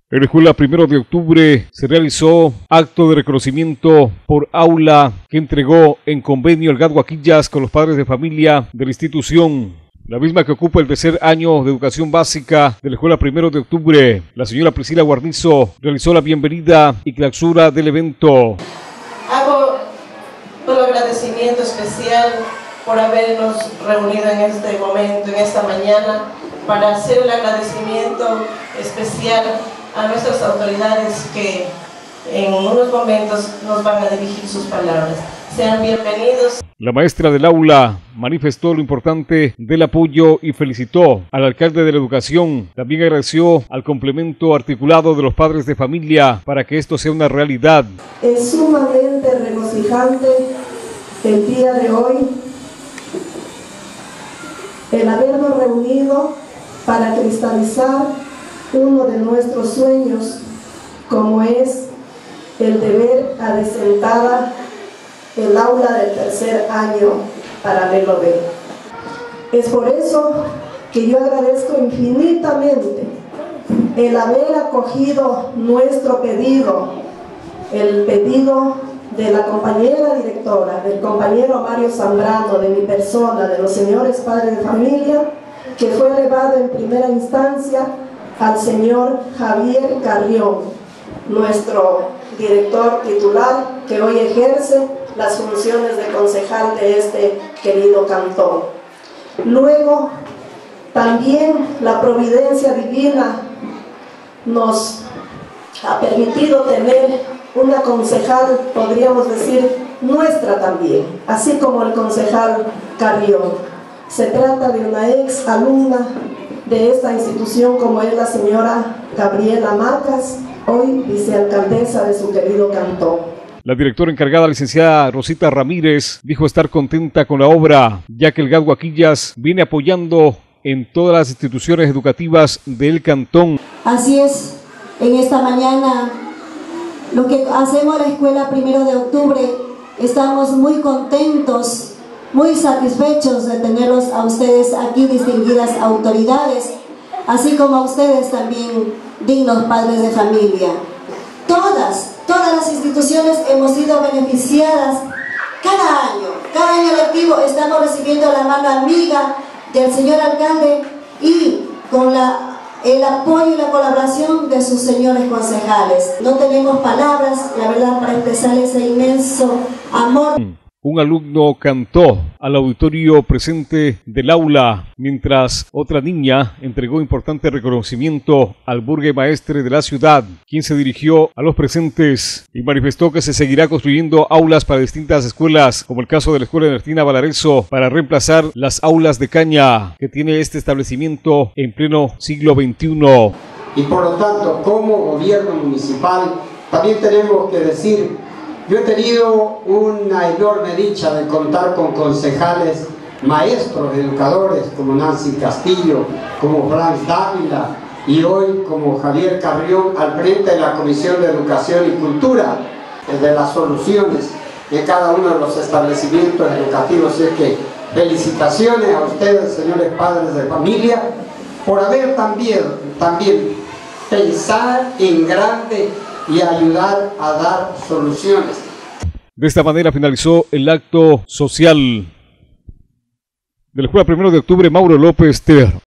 En la escuela 1 de octubre se realizó acto de reconocimiento por aula que entregó en convenio el GAD Guaquillas con los padres de familia de la institución, la misma que ocupa el tercer año de educación básica de la escuela 1 de octubre. La señora Priscila Guarnizo realizó la bienvenida y clausura del evento. Hago un agradecimiento especial por habernos reunido en este momento, en esta mañana, para hacer el agradecimiento especial a nuestras autoridades que en unos momentos nos van a dirigir sus palabras. Sean bienvenidos. La maestra del aula manifestó lo importante del apoyo y felicitó al alcalde de la educación. También agradeció al complemento articulado de los padres de familia para que esto sea una realidad. Es sumamente regocijante el día de hoy el habernos reunido para cristalizar uno de nuestros sueños, como es el de ver adecentada el aula del tercer año paralelo B. Es por eso que yo agradezco infinitamente el haber acogido nuestro pedido, el pedido de la compañera directora, del compañero Mario Zambrano, de mi persona, de los señores padres de familia, que fue elevado en primera instancia al señor Javier Carrión, nuestro director titular, que hoy ejerce las funciones de concejal de este querido cantón. Luego, también la providencia divina nos ha permitido tener una concejal, podríamos decir, nuestra también, así como el concejal Carrión. Se trata de una ex alumna de esta institución, como es la señora Gabriela Macas, hoy vicealcaldesa de su querido cantón. La directora encargada, licenciada Rosita Ramírez, dijo estar contenta con la obra, ya que el GAD Guaquillas viene apoyando en todas las instituciones educativas del cantón. Así es, en esta mañana, lo que hacemos la escuela 1 de octubre, estamos muy contentos, muy satisfechos de tenerlos a ustedes aquí, distinguidas autoridades, así como a ustedes también, dignos padres de familia. Todas las instituciones hemos sido beneficiadas cada año lectivo estamos recibiendo la mano amiga del señor alcalde y con el apoyo y la colaboración de sus señores concejales. No tenemos palabras, la verdad, para expresar ese inmenso amor. Un alumno cantó al auditorio presente del aula, mientras otra niña entregó importante reconocimiento al burguemaestre de la ciudad, quien se dirigió a los presentes y manifestó que se seguirá construyendo aulas para distintas escuelas, como el caso de la Escuela Ernestina Valarezo, para reemplazar las aulas de caña que tiene este establecimiento en pleno siglo XXI. Y por lo tanto, como gobierno municipal, también tenemos que decir: yo he tenido una enorme dicha de contar con concejales, maestros, educadores, como Nancy Castillo, como Franz Dávila y hoy como Javier Carrión al frente de la Comisión de Educación y Cultura, de las soluciones de cada uno de los establecimientos educativos. Es que felicitaciones a ustedes, señores padres de familia, por haber también pensar en grande y ayudar a dar soluciones. De esta manera finalizó el acto social de la escuela 1 de octubre. Mauro López, TR.